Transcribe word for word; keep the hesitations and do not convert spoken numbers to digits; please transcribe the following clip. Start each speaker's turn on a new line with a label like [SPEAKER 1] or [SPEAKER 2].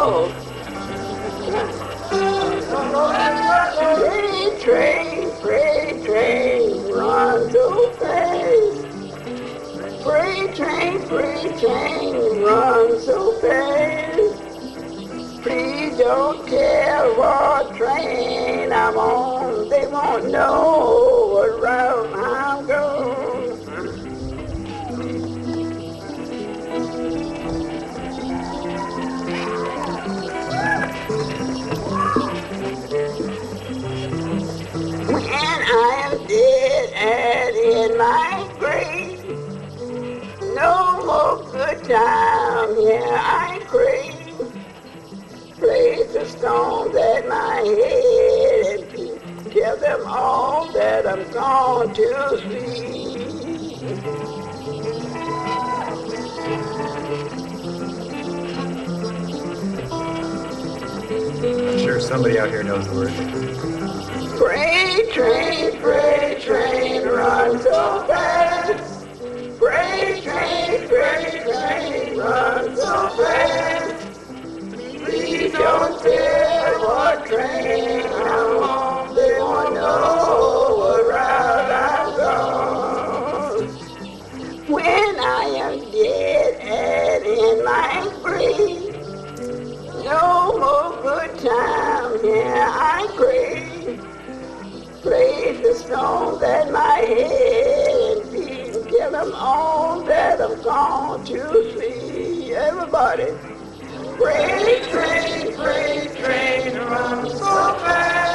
[SPEAKER 1] go. Freight train, freight train, run so fast. Freight train, freight train, run so fast. Please don't care what train I'm on, they won't know what route I'm going. When I am dead and in my grave, no more good time here I crave. Place the stones at my head and tell them all that I'm gone to sleep.
[SPEAKER 2] I'm sure somebody out here knows the words.
[SPEAKER 1] Freight train, freight train, run so fast. Freight train, freight train, run so fast. Please don't tell what train I'm on, they won't know what route I'm gone. When I am dead and in my grave, no more good time here I crave. Place the stones at my head and feet and tell them all that I'm gone to sleep. Everybody. Freight train, freight train, run so fast.